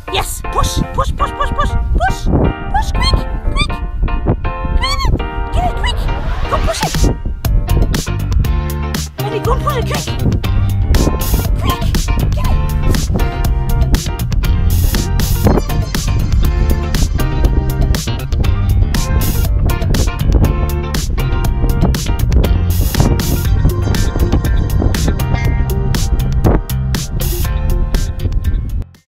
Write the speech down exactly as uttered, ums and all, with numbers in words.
Yes! Push! Push, push, push, push! Push! Push, quick! Quick! Get it! Get it, quick! Go push it! Brandy, go and push it, quick!